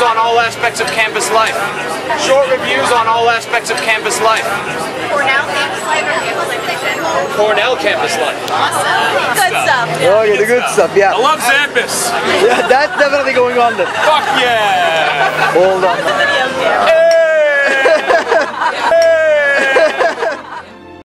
on all aspects of campus life. Short reviews on all aspects of campus life. Cornell campus life or campus life fiction? Cornell campus life. Awesome. Good stuff. Okay, the good stuff, yeah. I love Zampus. Yeah, that's definitely going on then. Fuck yeah. Hold on. The video camera.